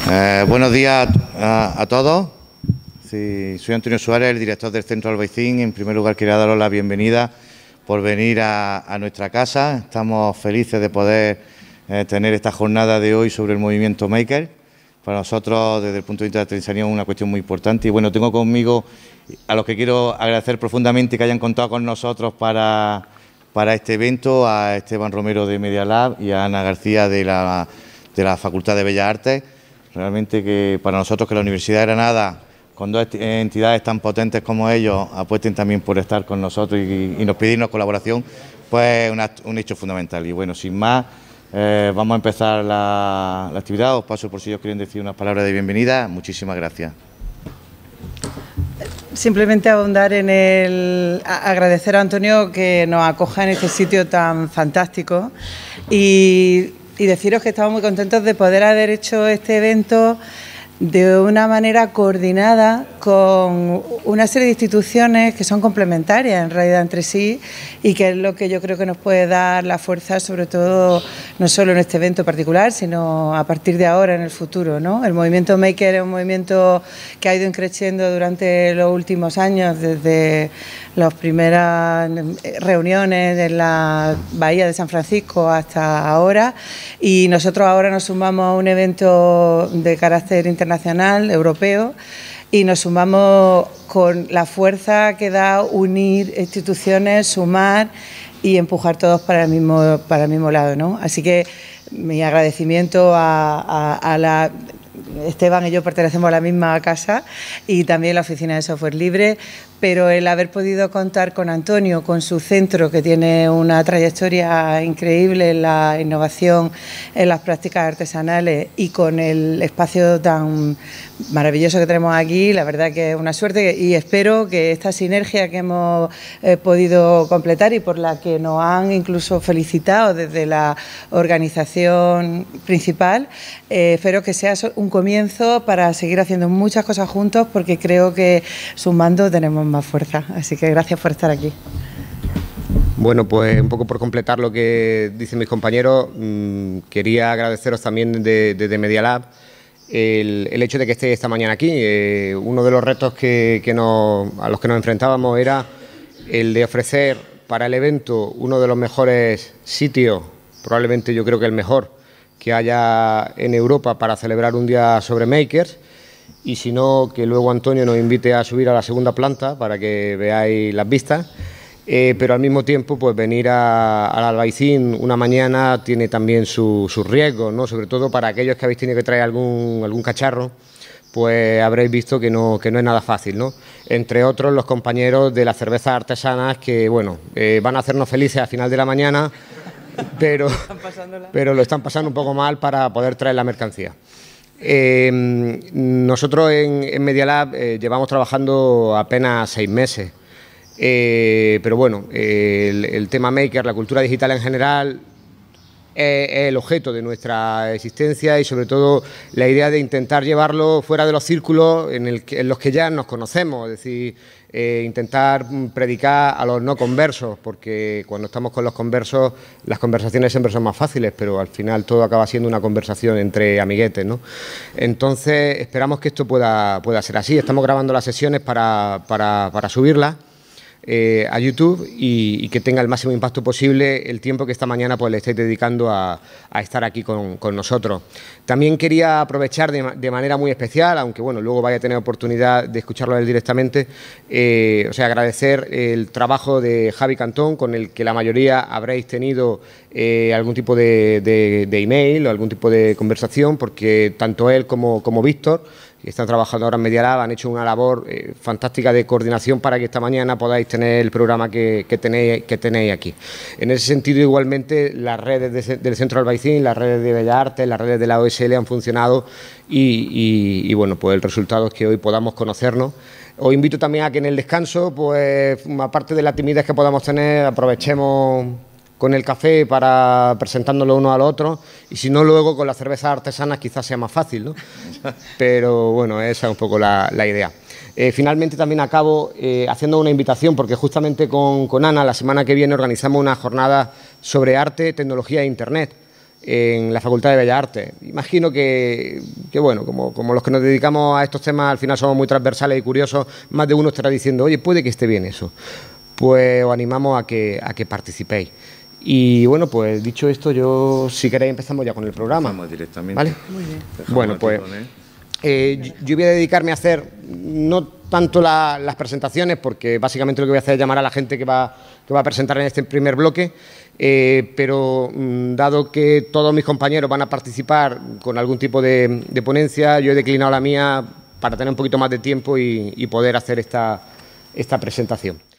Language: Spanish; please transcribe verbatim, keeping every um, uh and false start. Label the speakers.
Speaker 1: Eh, buenos días a, a todos. Sí, soy Antonio Suárez, el director del Centro Albaicín. En primer lugar, quería daros la bienvenida por venir a, a nuestra casa. Estamos felices de poder eh, tener esta jornada de hoy sobre el movimiento Maker. Para nosotros, desde el punto de vista de la artesanía, es una cuestión muy importante. Y bueno, tengo conmigo a los que quiero agradecer profundamente que hayan contado con nosotros para, para este evento, a Esteban Romero de Media Lab y a Ana García de la, de la Facultad de Bellas Artes. Realmente que para nosotros que la Universidad de Granada, con dos entidades tan potentes como ellos, apuesten también por estar con nosotros y, y nos pedirnos colaboración, pues una, un hecho fundamental. Y bueno, sin más, eh, vamos a empezar la, la actividad. Os paso por si ellos quieren decir unas palabras de bienvenida. Muchísimas gracias.
Speaker 2: Simplemente abundar en el... agradecer a Antonio que nos acoja en este sitio tan fantástico y... y deciros que estamos muy contentos de poder haber hecho este evento de una manera coordinada con una serie de instituciones que son complementarias en realidad entre sí y que es lo que yo creo que nos puede dar la fuerza, sobre todo no solo en este evento particular, sino a partir de ahora en el futuro, ¿no? El movimiento Maker es un movimiento que ha ido creciendo durante los últimos años, desde las primeras reuniones en la Bahía de San Francisco hasta ahora, y nosotros ahora nos sumamos a un evento de carácter internacional, europeo, y nos sumamos con la fuerza que da unir instituciones, sumar y empujar todos para el mismo, para el mismo lado, ¿no? Así que mi agradecimiento a, a, a la... Esteban y yo pertenecemos a la misma casa y también la Oficina de Software Libre, pero el haber podido contar con Antonio, con su centro que tiene una trayectoria increíble en la innovación, en las prácticas artesanales y con el espacio tan maravilloso que tenemos aquí, la verdad que es una suerte y espero que esta sinergia que hemos eh, podido completar y por la que nos han incluso felicitado desde la organización principal, eh, espero que sea un comienzo para seguir haciendo muchas cosas juntos porque creo que sumando tenemos más fuerza. Así que gracias por estar aquí.
Speaker 3: Bueno, pues un poco por completar lo que dicen mis compañeros, mmm, quería agradeceros también desde de, de Media Lab el, el hecho de que estéis esta mañana aquí. Eh, uno de los retos que, que nos, a los que nos enfrentábamos era el de ofrecer para el evento uno de los mejores sitios, probablemente yo creo que el mejor que haya en Europa para celebrar un día sobre makers, y si no, que luego Antonio nos invite a subir a la segunda planta para que veáis las vistas, eh, pero al mismo tiempo pues venir a, al Albaicín una mañana tiene también sus su riesgos, ¿no? Sobre todo para aquellos que habéis tenido que traer algún, algún cacharro, pues habréis visto que no, que no es nada fácil, ¿no? Entre otros los compañeros de las cervezas artesanas que, bueno, eh, van a hacernos felices al final de la mañana, pero, pero lo están pasando un poco mal para poder traer la mercancía. Eh, nosotros en, en Media Lab eh, llevamos trabajando apenas seis meses, eh, pero bueno, eh, el, el tema Maker, la cultura digital en general, es, es el objeto de nuestra existencia y sobre todo la idea de intentar llevarlo fuera de los círculos en, el que, en los que ya nos conocemos, es decir, Eh, intentar predicar a los no conversos, porque cuando estamos con los conversos las conversaciones siempre son más fáciles, pero al final todo acaba siendo una conversación entre amiguetes, ¿no? Entonces esperamos que esto pueda, pueda ser así. Estamos grabando las sesiones para, para, para subirlas eh, a YouTube y, y que tenga el máximo impacto posible el tiempo que esta mañana pues le estáis dedicando a, a estar aquí con, con nosotros. También quería aprovechar de, de manera muy especial, aunque bueno, luego vaya a tener oportunidad de escucharlo a él directamente, eh, o sea, agradecer el trabajo de Javi Cantón, con el que la mayoría habréis tenido eh, algún tipo de, de, de email o algún tipo de conversación, porque tanto él como, como Víctor, que están trabajando ahora en Media Lab, han hecho una labor eh, fantástica de coordinación para que esta mañana podáis tener el programa que, que, tenéis, que tenéis aquí. En ese sentido, igualmente, las redes de, del Centro Albaicín, las redes de Bellas Artes, las redes de la O S L han funcionado y, y, y bueno, pues el resultado es que hoy podamos conocernos. Os invito también a que en el descanso, pues aparte de la timidez que podamos tener, aprovechemos con el café para presentándolo uno al otro, y si no luego con las cervezas artesanas quizás sea más fácil, ¿no? Pero bueno, esa es un poco la, la idea. Eh, finalmente también acabo eh, haciendo una invitación, porque justamente con, con Ana la semana que viene organizamos una jornada sobre arte, tecnología e internet. en la Facultad de Bellas Artes. Imagino que, que bueno, como, como los que nos dedicamos a estos temas al final somos muy transversales y curiosos, más de uno estará diciendo, oye, puede que esté bien eso. Pues os animamos a que, a que participéis. Y bueno, pues dicho esto, yo si queréis empezamos ya con el programa.
Speaker 1: Vamos directamente.
Speaker 3: ¿Vale?
Speaker 2: Muy bien.
Speaker 3: Bueno, pues eh, yo voy a dedicarme a hacer no tanto la, las presentaciones, porque básicamente lo que voy a hacer es llamar a la gente que va, que va a presentar en este primer bloque, eh, pero mmm, dado que todos mis compañeros van a participar con algún tipo de, de ponencia, yo he declinado la mía para tener un poquito más de tiempo y, y poder hacer esta, esta presentación.